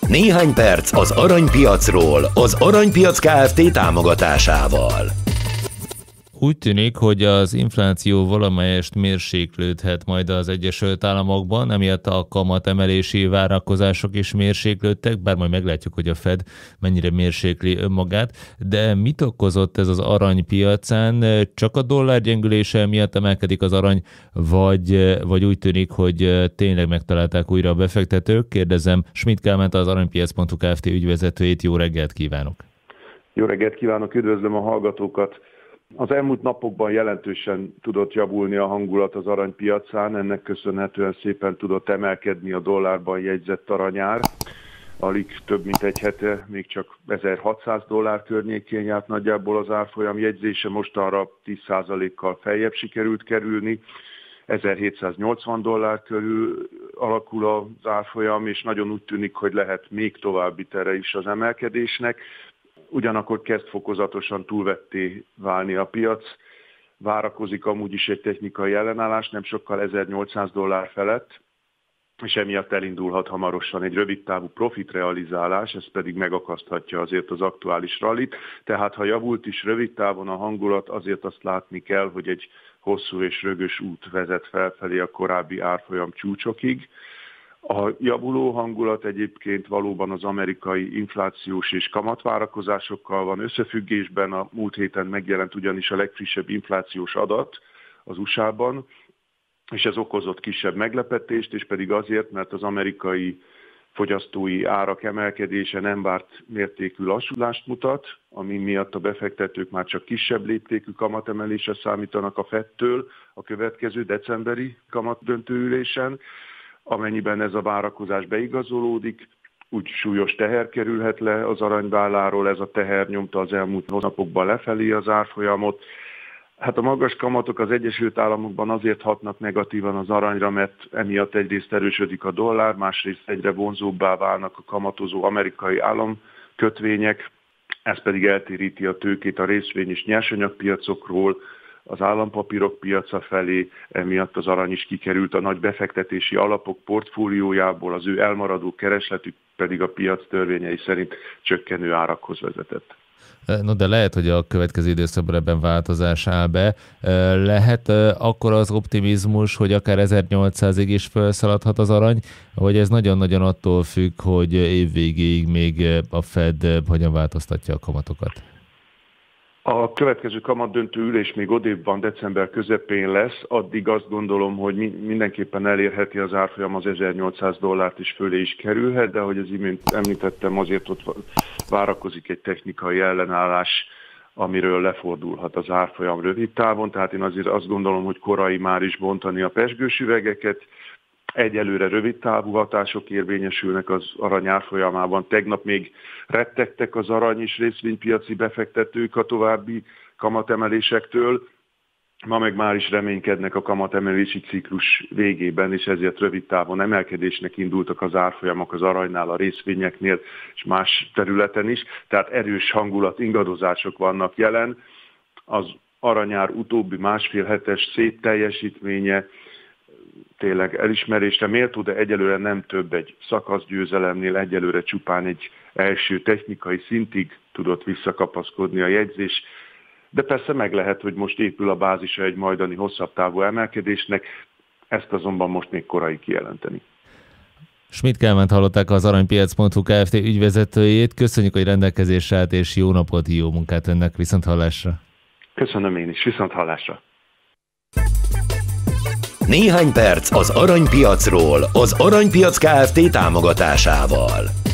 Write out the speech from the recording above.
Néhány perc az aranypiacról, az Aranypiac Kft. Támogatásával. Úgy tűnik, hogy az infláció valamelyest mérséklődhet majd az Egyesült Államokban, emiatt a kamatemelési várakozások is mérséklődtek, bár majd meglátjuk, hogy a Fed mennyire mérsékli önmagát, de mit okozott ez az aranypiacán? Csak a dollár gyengülése miatt emelkedik az arany, vagy úgy tűnik, hogy tényleg megtalálták újra a befektetők? Kérdezem Schmidt Kálmánt, az aranypiac.hu Kft. Ügyvezetőjét. Jó reggelt kívánok! Jó reggelt kívánok, üdvözlöm a hallgatókat! Az elmúlt napokban jelentősen tudott javulni a hangulat az aranypiacán, ennek köszönhetően szépen tudott emelkedni a dollárban jegyzett aranyár. Alig több mint egy hete még csak $1600 környékén járt nagyjából az árfolyam jegyzése, mostanra 10%-kal feljebb sikerült kerülni. $1780 körül alakul az árfolyam, és nagyon úgy tűnik, hogy lehet még további tere is az emelkedésnek. Ugyanakkor kezd fokozatosan túlvetté válni a piac. Várakozik amúgy is egy technikai ellenállás, nem sokkal $1800 felett, és emiatt elindulhat hamarosan egy rövidtávú profitrealizálás, ez pedig megakaszthatja azért az aktuális rallit. Tehát ha javult is rövid távon a hangulat, azért azt látni kell, hogy egy hosszú és rögös út vezet felfelé a korábbi árfolyam csúcsokig. A javuló hangulat egyébként valóban az amerikai inflációs és kamatvárakozásokkal van összefüggésben. A múlt héten megjelent ugyanis a legfrissebb inflációs adat az USA-ban, és ez okozott kisebb meglepetést, és pedig azért, mert az amerikai fogyasztói árak emelkedése nem várt mértékű lassulást mutat, ami miatt a befektetők már csak kisebb léptékű kamatemelésre számítanak a Fedtől a következő decemberi kamatdöntőülésen. Amennyiben ez a várakozás beigazolódik, úgy súlyos teher kerülhet le az aranyválláról, ez a teher nyomta az elmúlt napokban lefelé az árfolyamot. Hát a magas kamatok az Egyesült Államokban azért hatnak negatívan az aranyra, mert emiatt egyrészt erősödik a dollár, másrészt egyre vonzóbbá válnak a kamatozó amerikai államkötvények, ez pedig eltéríti a tőkét a részvény- és nyersanyagpiacokról, az állampapírok piaca felé, emiatt az arany is kikerült a nagy befektetési alapok portfóliójából, az ő elmaradó keresletük pedig a piac törvényei szerint csökkenő árakhoz vezetett. No, de lehet, hogy a következő időszakban ebben változás áll be. Lehet akkor az optimizmus, hogy akár 1800-ig is felszaladhat az arany, vagy ez nagyon-nagyon attól függ, hogy évvégéig még a Fed hogyan változtatja a kamatokat? A következő kamatdöntő ülés még odébb van, december közepén lesz, addig azt gondolom, hogy mindenképpen elérheti az árfolyam az $1800 és fölé is kerülhet, de ahogy az imént említettem, azért ott várakozik egy technikai ellenállás, amiről lefordulhat az árfolyam rövid távon, tehát én azért azt gondolom, hogy korai már is bontani a pezsgős üvegeket. Egyelőre rövid távú hatások érvényesülnek az arany árfolyamában. Tegnap még rettegtek az arany és részvénypiaci befektetők a további kamatemelésektől. Ma meg már is reménykednek a kamatemelési ciklus végében, és ezért rövid távon emelkedésnek indultak az árfolyamok az aranynál, a részvényeknél és más területen is. Tehát erős hangulat, ingadozások vannak jelen. Az aranyár utóbbi másfél hetes szép teljesítménye tényleg elismerésre méltó, de egyelőre nem több egy szakaszgyőzelemnél, egyelőre csupán egy első technikai szintig tudott visszakapaszkodni a jegyzés, de persze meg lehet, hogy most épül a bázisa egy majdani hosszabb távú emelkedésnek, ezt azonban most még korai kijelenteni. Schmidt Kálmánt hallották, az aranypiac.hu Kft. Ügyvezetőjét. Köszönjük, hogy rendelkezésre állt, és jó napot, jó munkát önnek, viszonthallásra. Köszönöm én is, viszonthallásra. Néhány perc az aranypiacról, az Aranypiac Kft. Támogatásával.